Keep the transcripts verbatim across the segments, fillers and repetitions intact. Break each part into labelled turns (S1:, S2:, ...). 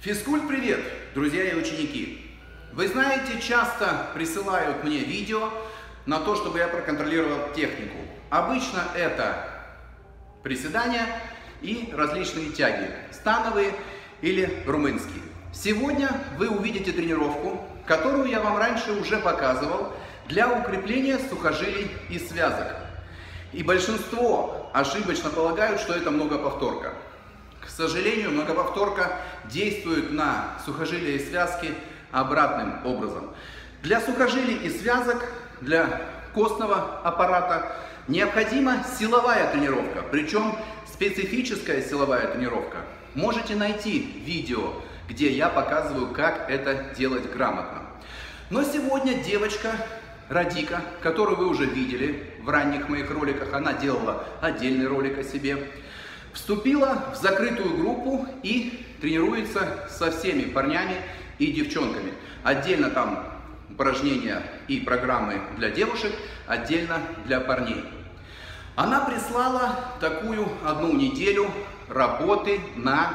S1: Физкульт, привет, друзья и ученики! Вы знаете, часто присылают мне видео на то, чтобы я проконтролировал технику. Обычно это приседания и различные тяги, становые или румынские. Сегодня вы увидите тренировку, которую я вам раньше уже показывал для укрепления сухожилий и связок. И большинство ошибочно полагают, что это многоповторка. К сожалению, многоповторка действует на сухожилия и связки обратным образом. Для сухожилий и связок, для костного аппарата необходима силовая тренировка, причем специфическая силовая тренировка. Можете найти видео, где я показываю, как это делать грамотно. Но сегодня девочка Радика, которую вы уже видели в ранних моих роликах, она делала отдельный ролик о себе, вступила в закрытую группу и тренируется со всеми парнями и девчонками. Отдельно там упражнения и программы для девушек, отдельно для парней. Она прислала такую одну неделю работы на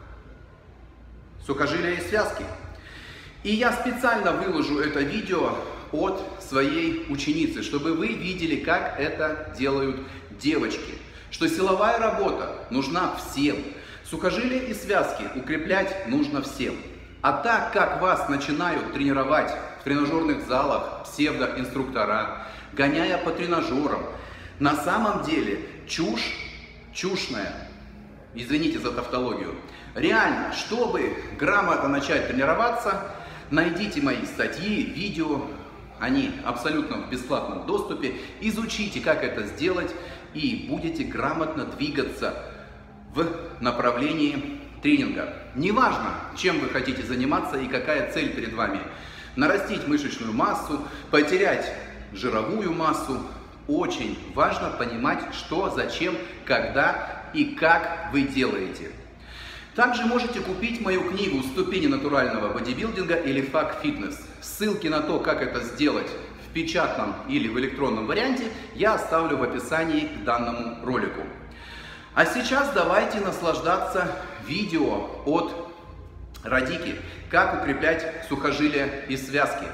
S1: сухожилия и связки. И я специально выложу это видео от своей ученицы, чтобы вы видели, как это делают девочки. Что силовая работа нужна всем. Сухожилия и связки укреплять нужно всем. А так как вас начинают тренировать в тренажерных залах псевдоинструктора, гоняя по тренажерам, на самом деле чушь чушная. Извините за тавтологию. Реально, чтобы грамотно начать тренироваться, найдите мои статьи, видео. Они абсолютно в бесплатном доступе. Изучите, как это сделать, и будете грамотно двигаться в направлении тренинга. Неважно, чем вы хотите заниматься и какая цель перед вами. Нарастить мышечную массу, потерять жировую массу. Очень важно понимать, что, зачем, когда и как вы делаете. Также можете купить мою книгу «Ступени натурального бодибилдинга» или «Фак Фитнес». Ссылки на то, как это сделать в печатном или в электронном варианте, я оставлю в описании к данному ролику. А сейчас давайте наслаждаться видео от Радики, как укреплять сухожилия и связки.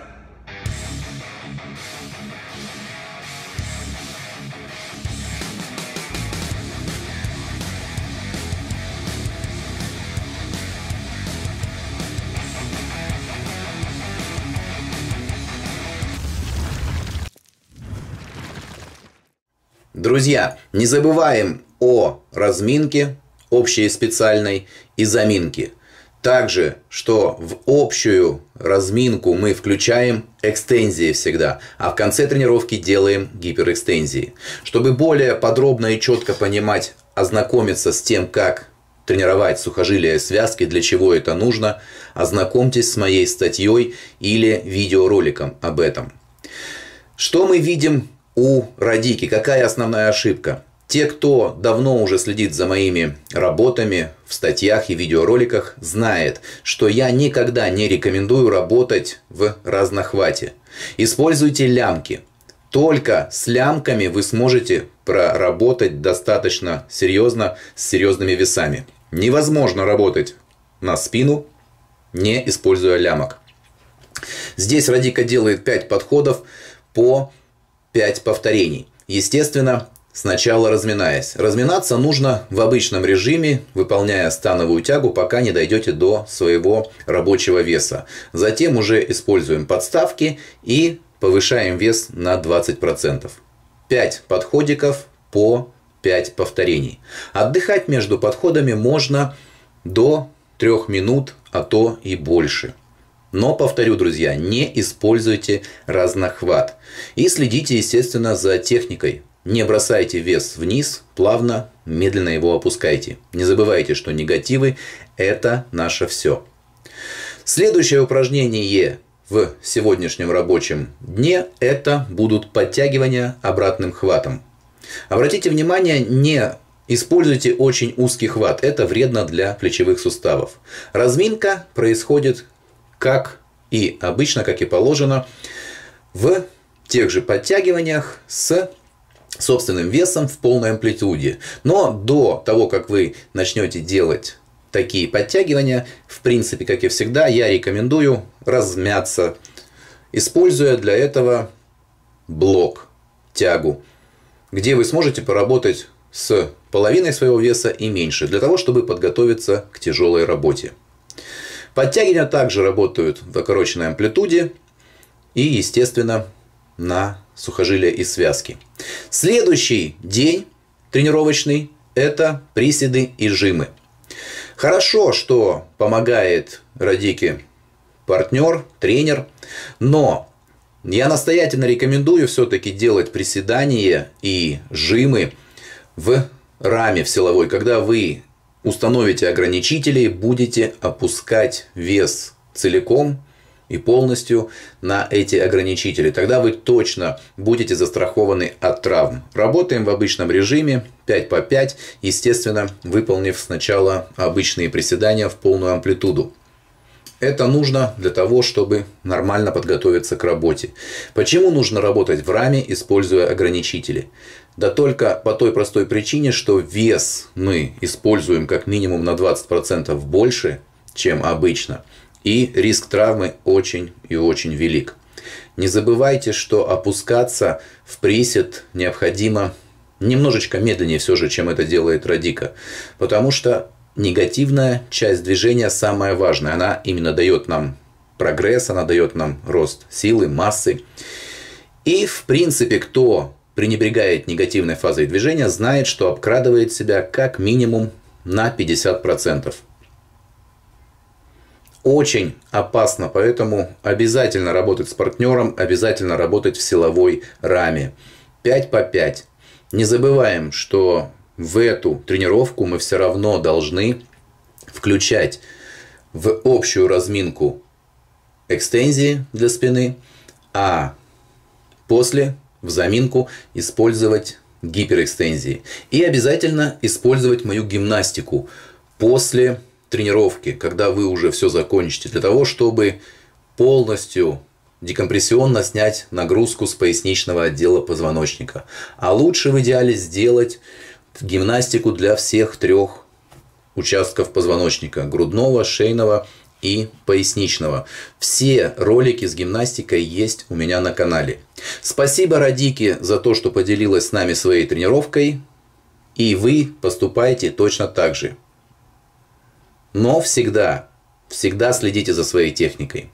S2: Друзья, не забываем о разминке, общей и специальной, и заминке. Также, что в общую разминку мы включаем экстензии всегда, а в конце тренировки делаем гиперэкстензии. Чтобы более подробно и четко понимать, ознакомиться с тем, как тренировать сухожилия и связки, для чего это нужно, ознакомьтесь с моей статьей или видеороликом об этом. Что мы видим у Радики? Какая основная ошибка? Те, кто давно уже следит за моими работами в статьях и видеороликах, знает, что я никогда не рекомендую работать в разнохвате. Используйте лямки. Только с лямками вы сможете проработать достаточно серьезно с серьезными весами. Невозможно работать на спину, не используя лямок. Здесь Радика делает пять подходов по пять повторений. Естественно, сначала разминаясь. Разминаться нужно в обычном режиме, выполняя становую тягу, пока не дойдете до своего рабочего веса. Затем уже используем подставки и повышаем вес на двадцать процентов. пять подходиков по пять повторений. Отдыхать между подходами можно до трёх минут, а то и больше. Но, повторю, друзья, не используйте разнохват. И следите, естественно, за техникой. Не бросайте вес вниз, плавно, медленно его опускайте. Не забывайте, что негативы – это наше все. Следующее упражнение в сегодняшнем рабочем дне – это будут подтягивания обратным хватом. Обратите внимание, не используйте очень узкий хват. Это вредно для плечевых суставов. Разминка происходит как и обычно, как и положено, в тех же подтягиваниях с собственным весом в полной амплитуде. Но до того, как вы начнете делать такие подтягивания, в принципе, как и всегда, я рекомендую размяться, используя для этого блок, тягу, где вы сможете поработать с половиной своего веса и меньше, для того, чтобы подготовиться к тяжелой работе. Подтягивания также работают в укороченной амплитуде и, естественно, на сухожилия и связки. Следующий день тренировочный – это приседы и жимы. Хорошо, что помогает Радике партнер, тренер, но я настоятельно рекомендую все-таки делать приседания и жимы в раме в силовой, когда вы установите ограничители, будете опускать вес целиком и полностью на эти ограничители. Тогда вы точно будете застрахованы от травм. Работаем в обычном режиме пять по пять, естественно, выполнив сначала обычные приседания в полную амплитуду. Это нужно для того, чтобы нормально подготовиться к работе. Почему нужно работать в раме, используя ограничители? Да только по той простой причине, что вес мы используем как минимум на двадцать процентов больше, чем обычно. И риск травмы очень и очень велик. Не забывайте, что опускаться в присед необходимо немножечко медленнее все же, чем это делает Радика. Потому что негативная часть движения самая важная. Она именно дает нам прогресс, она дает нам рост силы, массы. И в принципе, кто пренебрегает негативной фазой движения, знает, что обкрадывает себя как минимум на пятьдесят процентов. Очень опасно, поэтому обязательно работать с партнером, обязательно работать в силовой раме. пять по пять. Не забываем, что в эту тренировку мы все равно должны включать в общую разминку экстензии для спины, а после в заминку использовать гиперэкстензии. И обязательно использовать мою гимнастику после тренировки, когда вы уже все закончите, для того, чтобы полностью декомпрессионно снять нагрузку с поясничного отдела позвоночника. А лучше в идеале сделать гимнастику для всех трех участков позвоночника: грудного, шейного и поясничного. Все ролики с гимнастикой есть у меня на канале. Спасибо Радике за то, что поделилась с нами своей тренировкой. И вы поступаете точно так же. Но всегда, всегда следите за своей техникой.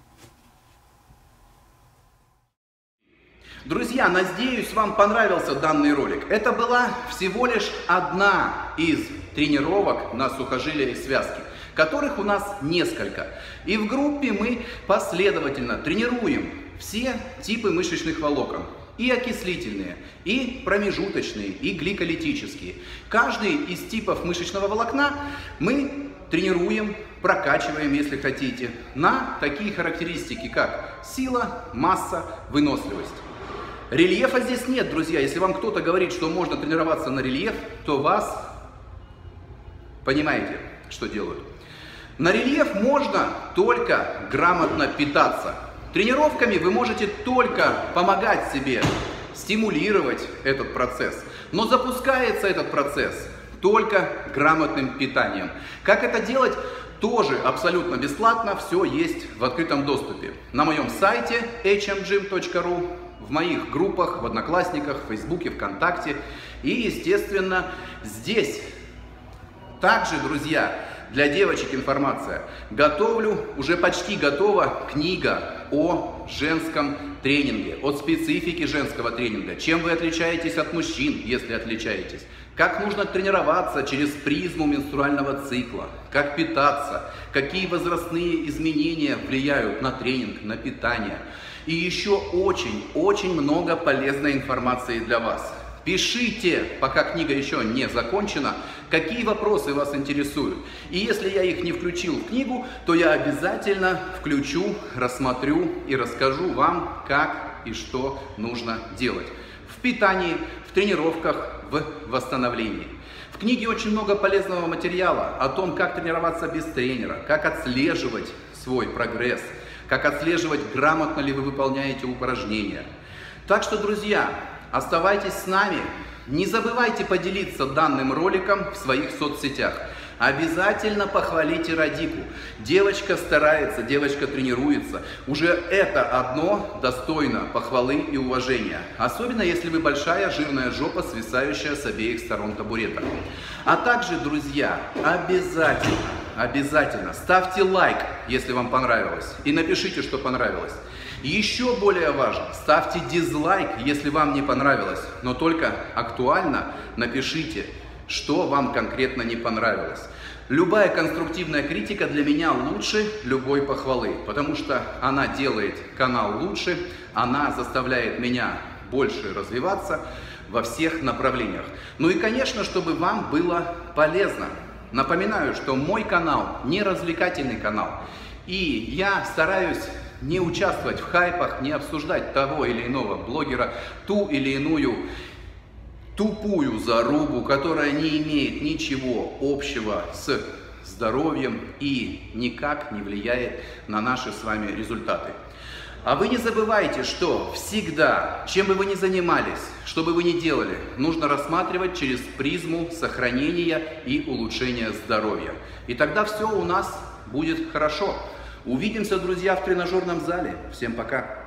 S1: Друзья, надеюсь, вам понравился данный ролик. Это была всего лишь одна из тренировок на сухожилия и связки, которых у нас несколько. И в группе мы последовательно тренируем все типы мышечных волокон. И окислительные, и промежуточные, и гликолитические. Каждый из типов мышечного волокна мы тренируем, прокачиваем, если хотите, на такие характеристики, как сила, масса, выносливость. Рельефа здесь нет, друзья. Если вам кто-то говорит, что можно тренироваться на рельеф, то вас, понимаете, что делают. На рельеф можно только грамотно питаться. Тренировками вы можете только помогать себе, стимулировать этот процесс. Но запускается этот процесс только грамотным питанием. Как это делать? Тоже абсолютно бесплатно, все есть в открытом доступе. На моем сайте эйч эм джим точка ру, в моих группах, в Одноклассниках, в Фейсбуке, ВКонтакте. И, естественно, здесь также, друзья, для девочек информация. Готовлю, уже почти готова книга о женском тренинге, от специфики женского тренинга. Чем вы отличаетесь от мужчин, если отличаетесь. Как нужно тренироваться через призму менструального цикла. Как питаться. Какие возрастные изменения влияют на тренинг, на питание. И еще очень-очень много полезной информации для вас. Пишите, пока книга еще не закончена, какие вопросы вас интересуют. И если я их не включил в книгу, то я обязательно включу, рассмотрю и расскажу вам, как и что нужно делать. В питании, в тренировках, в восстановлении. В книге очень много полезного материала о том, как тренироваться без тренера, как отслеживать свой прогресс, как отслеживать, грамотно ли вы выполняете упражнения. Так что, друзья, оставайтесь с нами. Не забывайте поделиться данным роликом в своих соцсетях. Обязательно похвалите Радику. Девочка старается, девочка тренируется. Уже это одно достойно похвалы и уважения. Особенно, если вы большая жирная жопа, свисающая с обеих сторон табурета. А также, друзья, обязательно, обязательно ставьте лайк, если вам понравилось. И напишите, что понравилось. Еще более важно, ставьте дизлайк, если вам не понравилось, но только актуально напишите, что вам конкретно не понравилось. Любая конструктивная критика для меня лучше любой похвалы, потому что она делает канал лучше, она заставляет меня больше развиваться во всех направлениях. Ну и, конечно, чтобы вам было полезно. Напоминаю, что мой канал не развлекательный канал, и я стараюсь не участвовать в хайпах, не обсуждать того или иного блогера, ту или иную тупую зарубу, которая не имеет ничего общего с здоровьем и никак не влияет на наши с вами результаты. А вы не забывайте, что всегда, чем бы вы ни занимались, что бы вы ни делали, нужно рассматривать через призму сохранения и улучшения здоровья. И тогда все у нас будет хорошо. Увидимся, друзья, в тренажерном зале. Всем пока!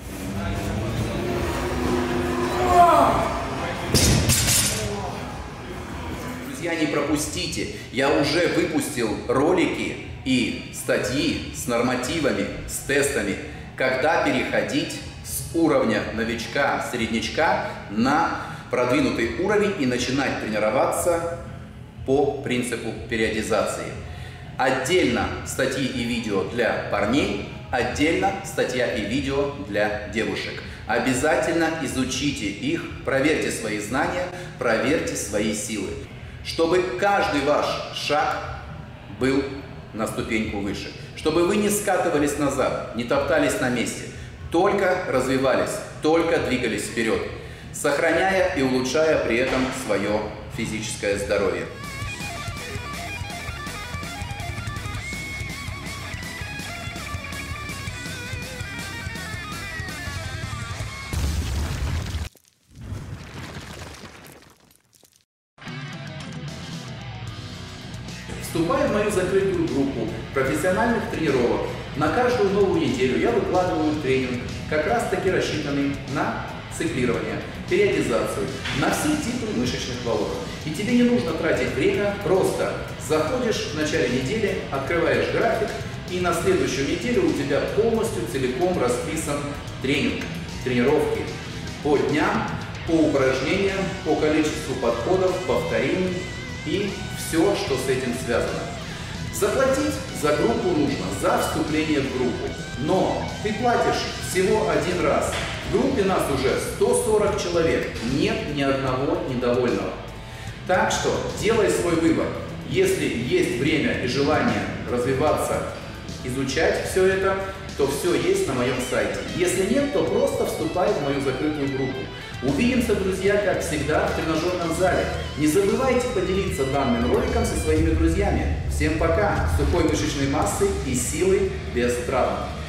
S1: Друзья, не пропустите, я уже выпустил ролики и статьи с нормативами, с тестами, когда переходить с уровня новичка, среднячка на продвинутый уровень и начинать тренироваться по принципу периодизации. Отдельно статьи и видео для парней, отдельно статья и видео для девушек. Обязательно изучите их, проверьте свои знания, проверьте свои силы, чтобы каждый ваш шаг был на ступеньку выше, чтобы вы не скатывались назад, не топтались на месте, только развивались, только двигались вперед, сохраняя и улучшая при этом свое физическое здоровье. Вступай в мою закрытую группу профессиональных тренировок. На каждую новую неделю я выкладываю тренинг, как раз таки рассчитанный на циклирование, периодизацию, на все типы мышечных волокон. И тебе не нужно тратить время, просто заходишь в начале недели, открываешь график, и на следующую неделю у тебя полностью целиком расписан тренинг, тренировки по дням, по упражнениям, по количеству подходов, повторений и все, что с этим связано. Заплатить за группу нужно за вступление в группу, но ты платишь всего один раз. В группе нас уже сто сорок человек, нет ни одного недовольного. Так что делай свой выбор. Если есть время и желание развиваться, изучать все это, то все есть на моем сайте. Если нет, то просто вступай в мою закрытую группу. Увидимся, друзья, как всегда, в тренажерном зале. Не забывайте поделиться данным роликом со своими друзьями. Всем пока! Сухой мышечной массы и силы без травм.